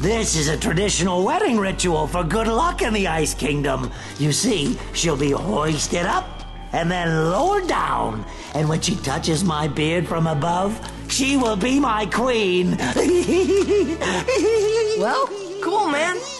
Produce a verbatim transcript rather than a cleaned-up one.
This is a traditional wedding ritual for good luck in the Ice Kingdom. You see, she'll be hoisted up and then lowered down. And when she touches my beard from above, she will be my queen. Well, cool, man.